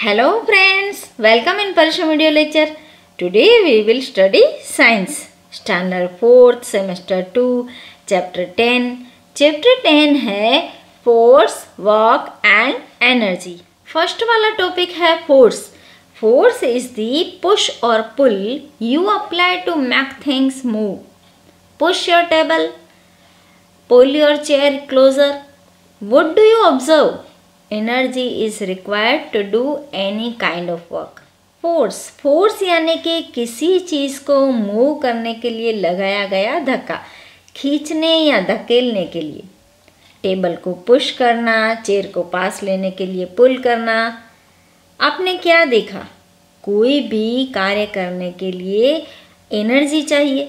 Hello friends, welcome in Parsha video lecture. Today we will study Science, Standard 4th, Semester 2, Chapter 10. Chapter 10 है Force, Work and Energy. First वाला topic है Force. Force is the push or pull you apply to make things move. Push your table, pull your chair closer. What do you observe? Energy is required to do any kind of work. Force यानी कि किसी चीज़ को move करने के लिए लगाया गया धक्का, खींचने या धकेलने के लिए। टेबल को पुश करना, चेयर को पास लेने के लिए पुल करना। आपने क्या देखा? कोई भी कार्य करने के लिए एनर्जी चाहिए।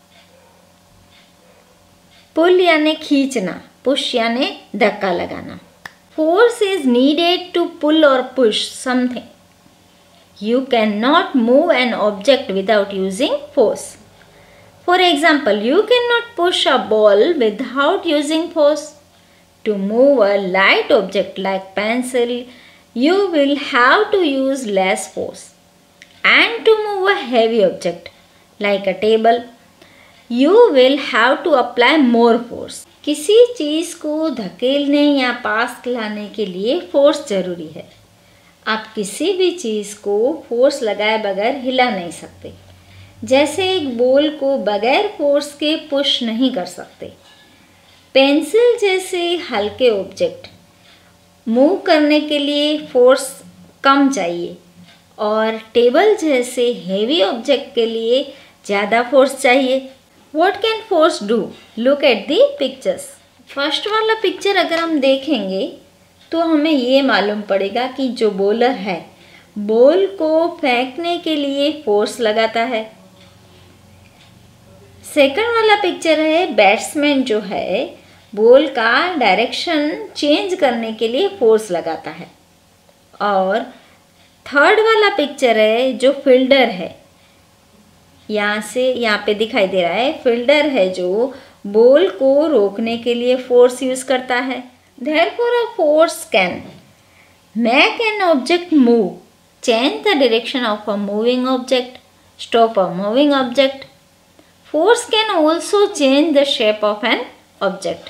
पुल यानी खींचना, पुश यानी धक्का लगाना। Force is needed to pull or push something. You cannot move an object without using force. For example, you cannot push a ball without using force. To move a light object like pencil, you will have to use less force. And to move a heavy object like a table, you will have to apply more force. किसी चीज़ को धकेलने या पास लाने के लिए force ज़रूरी है। आप किसी भी चीज़ को फोर्स लगाए बगैर हिला नहीं सकते। जैसे एक बॉल को बगैर फोर्स के पुश नहीं कर सकते। पेंसिल जैसे हल्के ऑब्जेक्ट मूव करने के लिए फोर्स कम चाहिए और टेबल जैसे हेवी ऑब्जेक्ट के लिए ज़्यादा फोर्स चाहिए। What can force do? Look at the pictures. First वाला पिक्चर अगर हम देखेंगे तो हमें ये मालूम पड़ेगा कि जो बॉलर है बॉल को फेंकने के लिए फोर्स लगाता है। सेकंड वाला पिक्चर है बैट्समैन जो है बॉल का डायरेक्शन चेंज करने के लिए फोर्स लगाता है। और थर्ड वाला पिक्चर है जो फील्डर है, यहाँ पे दिखाई दे रहा है फील्डर है जो बॉल को रोकने के लिए फोर्स यूज करता है। Therefore a force can make an object move, change the direction of a moving object, stop a moving object. Force can also change the shape of an object.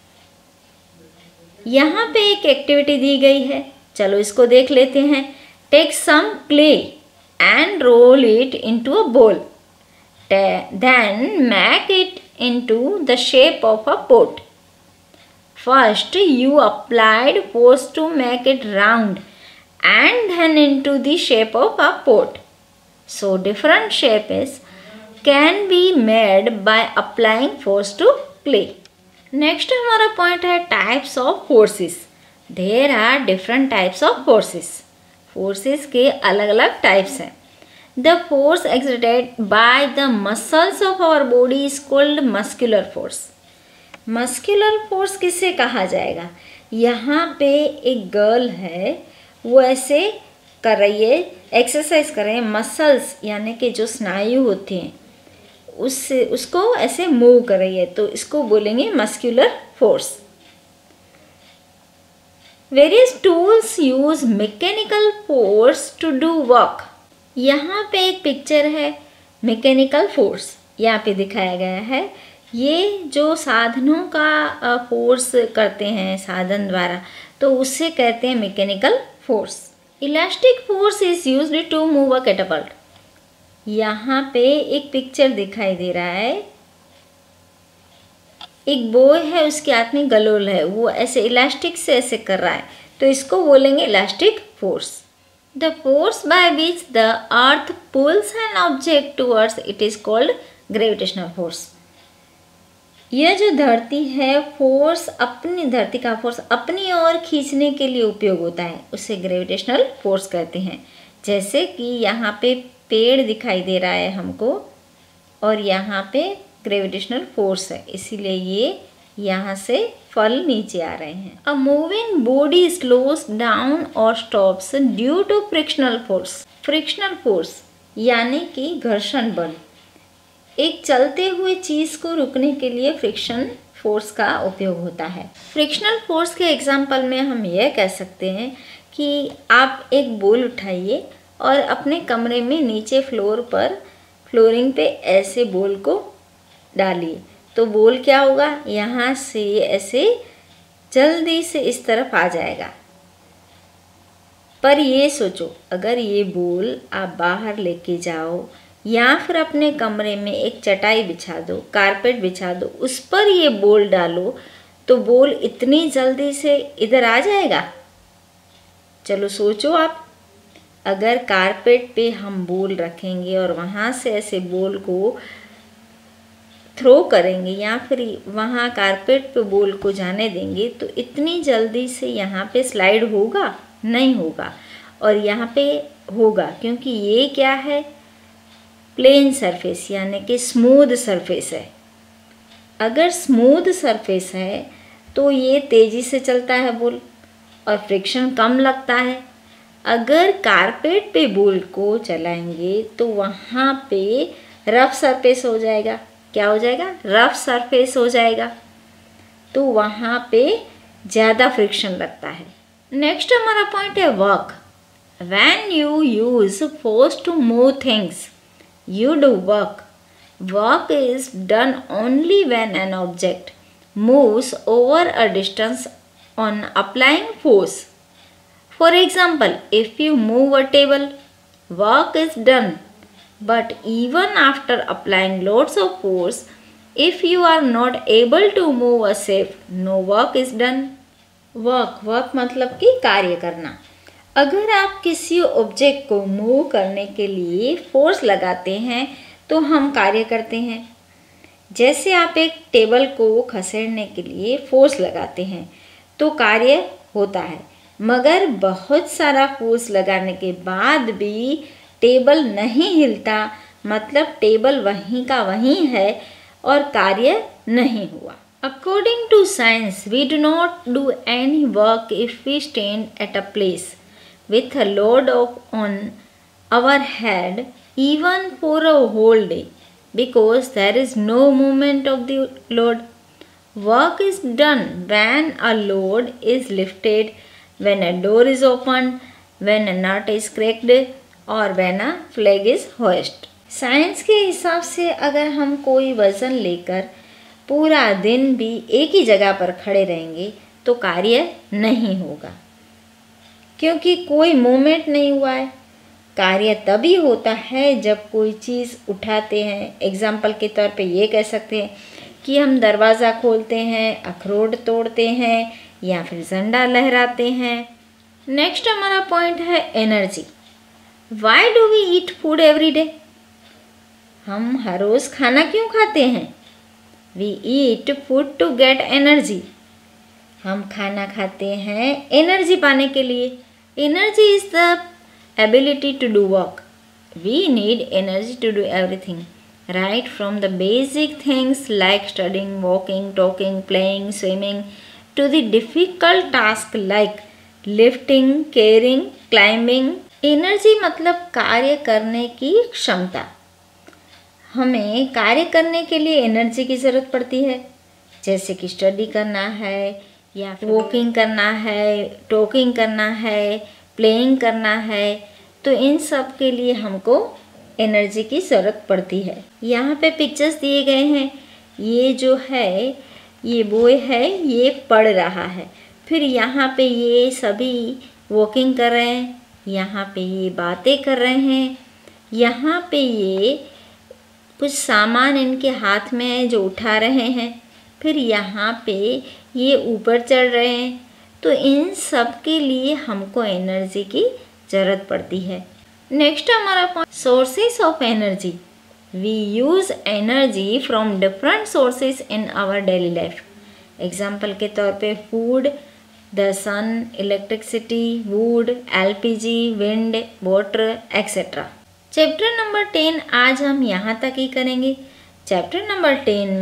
यहाँ पे एक activity दी गई है, चलो इसको देख लेते हैं। Take some clay and roll it into a ball. Then make it into the shape of a pot. First you applied force to make it round and then into the shape of a pot. So different shapes can be made by applying force to clay. Next हमारा point है types of forces. There are different types of forces. Forces के अलग अलग types हैं. The force exerted by the muscles of our body is called muscular force. Muscular force किसे कहा जाएगा? यहाँ पे एक गर्ल है, वो ऐसे कर रही है, एक्सरसाइज कर रही है। मसल्स यानी कि जो स्नायु होते हैं उसको ऐसे मूव कर रही है, तो इसको बोलेंगे muscular force. Various tools use mechanical force to do work. यहाँ पे एक पिक्चर है मैकेनिकल फोर्स, यहाँ पे दिखाया गया है। ये जो साधनों का फोर्स करते हैं साधन द्वारा, तो उससे कहते हैं mechanical force. Elastic force is used to move a catapult. यहाँ पे एक पिक्चर दिखाई दे रहा है, एक बॉय है, उसके हाथ में गलोल है, वो ऐसे इलास्टिक से ऐसे कर रहा है, तो इसको बोलेंगे elastic force. The force by which the earth pulls an object towards it is called gravitational force. यह जो धरती है धरती का फोर्स अपनी ओर खींचने के लिए उपयोग होता है, उसे ग्रेविटेशनल फोर्स कहते हैं। जैसे कि यहाँ पे पेड़ दिखाई दे रहा है हमको और यहाँ पे ग्रेविटेशनल फोर्स है, इसीलिए ये यहाँ से फल नीचे आ रहे हैं। A moving body slows down और stops due to frictional force. Frictional force यानी कि घर्षण बल। एक चलते हुए चीज़ को रुकने के लिए फ्रिक्शन फोर्स का उपयोग होता है। फ्रिक्शनल फोर्स के एग्जाम्पल में हम यह कह सकते हैं कि आप एक बॉल उठाइए और अपने कमरे में नीचे फ्लोरिंग पे ऐसे बॉल को डालिए, तो बॉल क्या होगा, यहाँ से ऐसे जल्दी से इस तरफ आ जाएगा। पर ये सोचो, अगर ये बॉल आप बाहर लेके जाओ या फिर अपने कमरे में एक चटाई बिछा दो, कारपेट बिछा दो, उस पर ये बॉल डालो, तो बॉल इतनी जल्दी से इधर आ जाएगा? चलो सोचो आप, अगर कारपेट पे हम बॉल रखेंगे और वहाँ से ऐसे बॉल को थ्रो करेंगे या फिर वहाँ कारपेट पे बॉल को जाने देंगे, तो इतनी जल्दी से यहाँ पे स्लाइड होगा? नहीं होगा। और यहाँ पे होगा, क्योंकि ये क्या है, प्लेन सरफेस यानी कि स्मूथ सरफेस है। अगर स्मूथ सरफेस है तो ये तेज़ी से चलता है बॉल और फ्रिक्शन कम लगता है। अगर कारपेट पे बॉल को चलाएंगे तो वहाँ पे रफ सरफेस हो जाएगा। क्या हो जाएगा? रफ सरफेस हो जाएगा, तो वहाँ पे ज़्यादा फ्रिक्शन लगता है। नेक्स्ट हमारा पॉइंट है work. When you use force to move things, you do work. Work is done only when an object moves over a distance on applying force. For example, if you move a table, work is done. But even after applying loads of force, if you are not able to move a shape, no work is done. Work मतलब कि कार्य करना। अगर आप किसी object को move करने के लिए फोर्स लगाते हैं तो हम कार्य करते हैं। जैसे आप एक टेबल को खसेड़ने के लिए फोर्स लगाते हैं तो कार्य होता है, मगर बहुत सारा फोर्स लगाने के बाद भी टेबल नहीं हिलता, मतलब टेबल वहीं का वहीं है और कार्य नहीं हुआ। According to science, we do not do any work if we stand at a place with a load on our head even for a whole day, because there is no movement of the load. Work is done when a load is lifted, when a door is opened, when a nut is cracked or when a flag is hoisted. Science के हिसाब से अगर हम कोई वज़न लेकर पूरा दिन भी एक ही जगह पर खड़े रहेंगे तो कार्य नहीं होगा, क्योंकि कोई मूवमेंट नहीं हुआ है। कार्य तभी होता है जब कोई चीज़ उठाते हैं। एग्जाम्पल के तौर पे ये कह सकते हैं कि हम दरवाज़ा खोलते हैं, अखरोट तोड़ते हैं या फिर झंडा लहराते हैं। नेक्स्ट हमारा पॉइंट है energy. Why do we eat food every day? हम हर रोज़ खाना क्यों खाते हैं? We eat food to get energy. हम खाना खाते हैं एनर्जी पाने के लिए। Energy is the ability to do work. We need energy to do everything, right from the basic things like studying, walking, talking, playing, swimming, to the difficult task like lifting, carrying, climbing. Energy मतलब कार्य करने की क्षमता। हमें कार्य करने के लिए एनर्जी की ज़रूरत पड़ती है, जैसे कि स्टडी करना है या फिर वॉकिंग करना है, टॉकिंग करना है, प्लेइंग करना है, तो इन सब के लिए हमको एनर्जी की ज़रूरत पड़ती है। यहाँ पे पिक्चर्स दिए गए हैं। ये जो है, ये बॉय है, ये पढ़ रहा है। फिर यहाँ पे ये सभी वॉकिंग कर रहे हैं, यहाँ पे ये बातें कर रहे हैं, यहाँ पे ये कुछ सामान इनके हाथ में है जो उठा रहे हैं, फिर यहाँ पे ये ऊपर चढ़ रहे हैं। तो इन सब के लिए हमको एनर्जी की ज़रूरत पड़ती है। नेक्स्ट हमारा point sources of energy. We use energy from different sources in our daily life. Example के तौर पे food, the sun, electricity, wood, LPG, wind, water etcetera. Chapter number 10 आज हम यहाँ तक ही करेंगे। चैप्टर नंबर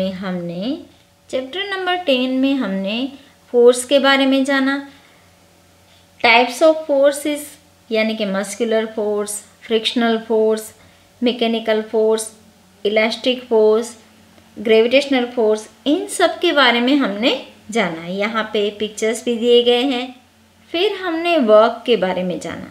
10 में हमने फोर्स के बारे में जाना, टाइप्स ऑफ फोर्सेस यानी कि muscular force, frictional force, mechanical force, elastic force, gravitational force, इन सब के बारे में हमने जाना। यहाँ पे पिक्चर्स भी दिए गए हैं। फिर हमने वर्क के बारे में जाना।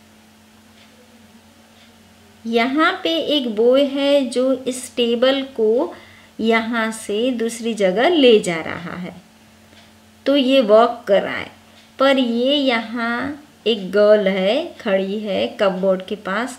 यहाँ पे एक बॉय है जो इस टेबल को यहाँ से दूसरी जगह ले जा रहा है, तो ये वर्क कर रहा है। पर ये यहाँ एक गर्ल है, खड़ी है कपबोर्ड के पास,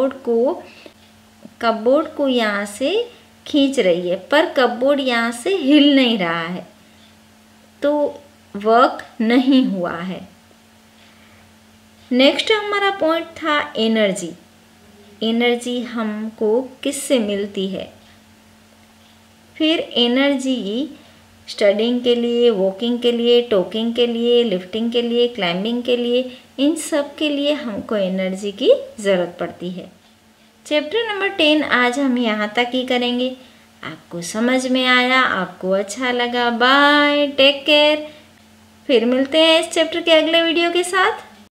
कपबोर्ड को यहाँ से खींच रही है, पर कपबोर्ड यहाँ से हिल नहीं रहा है, तो वर्क नहीं हुआ है। नेक्स्ट हमारा पॉइंट था एनर्जी। एनर्जी हमको किससे मिलती है? फिर एनर्जी स्टडिंग के लिए, वॉकिंग के लिए, टॉकिंग के लिए, लिफ्टिंग के लिए, क्लाइंबिंग के लिए, इन सब के लिए हमको एनर्जी की ज़रूरत पड़ती है। चैप्टर नंबर 10 आज हम यहाँ तक ही करेंगे। आपको समझ में आया, आपको अच्छा लगा, बाय, टेक केयर। फिर मिलते हैं इस चैप्टर के अगले वीडियो के साथ।